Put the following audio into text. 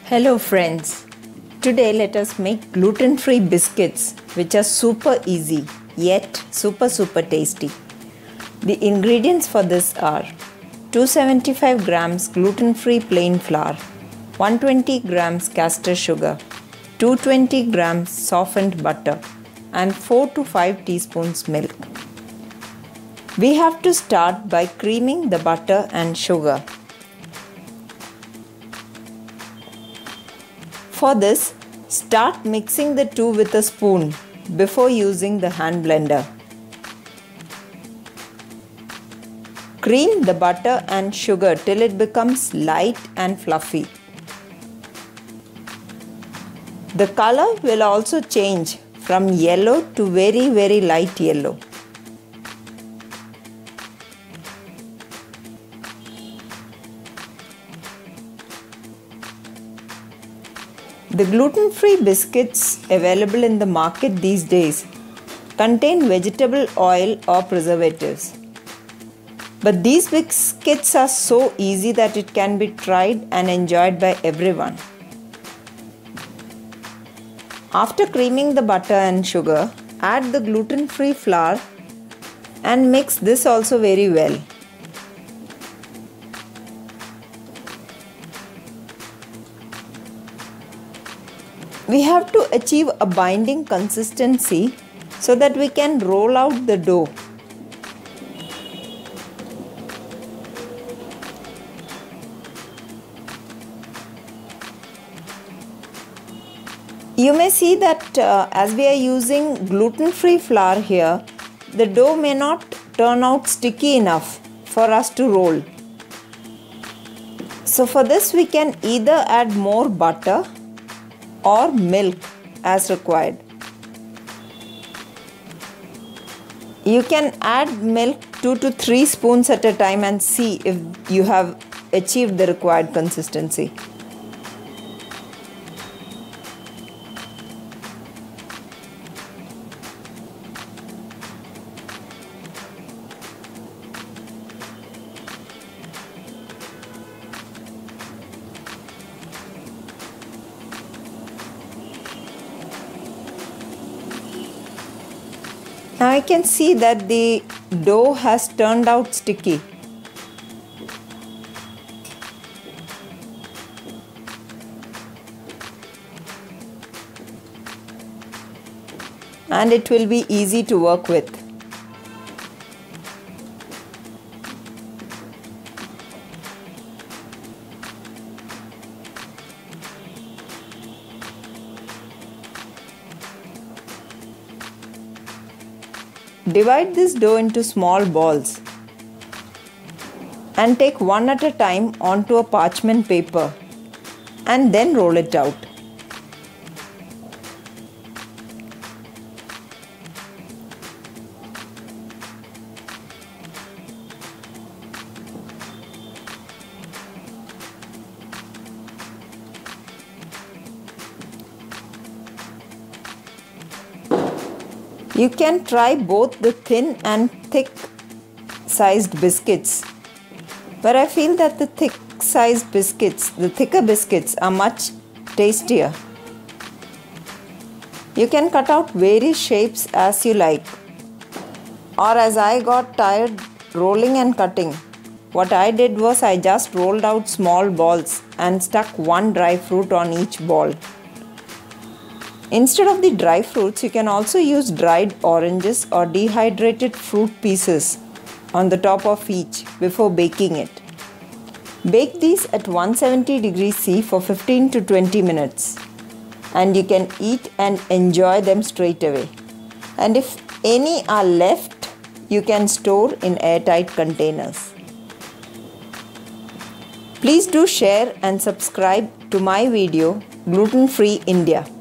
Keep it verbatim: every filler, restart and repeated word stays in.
Hello friends, today let us make gluten-free biscuits which are super easy yet super super tasty. The ingredients for this are two hundred seventy-five grams gluten-free plain flour, one hundred twenty grams castor sugar, two hundred twenty grams softened butter and four to five teaspoons milk. We have to start by creaming the butter and sugar. For this, start mixing the two with a spoon before using the hand blender. Cream the butter and sugar till it becomes light and fluffy. The color will also change from yellow to very very light yellow. The gluten-free biscuits available in the market these days contain vegetable oil or preservatives. But these biscuits are so easy that it can be tried and enjoyed by everyone. After creaming the butter and sugar, add the gluten-free flour and mix this also very well. We have to achieve a binding consistency so that we can roll out the dough. You may see that uh, as we are using gluten-free flour here, the dough may not turn out sticky enough for us to roll. So for this we can either add more butter or milk as required. You can add milk two to three spoons at a time and see if you have achieved the required consistency. Now I can see that the dough has turned out sticky. And it will be easy to work with. Divide this dough into small balls and take one at a time onto a parchment paper and then roll it out. You can try both the thin and thick sized biscuits, but I feel that the thick sized biscuits, the thicker biscuits are much tastier. You can cut out various shapes as you like, or as I got tired rolling and cutting, what I did was I just rolled out small balls and stuck one dry fruit on each ball. Instead of the dry fruits, you can also use dried oranges or dehydrated fruit pieces on the top of each before baking it. Bake these at one hundred seventy degrees C for fifteen to twenty minutes and you can eat and enjoy them straight away. And if any are left, you can store in airtight containers. Please do share and subscribe to my video Gluten Free India.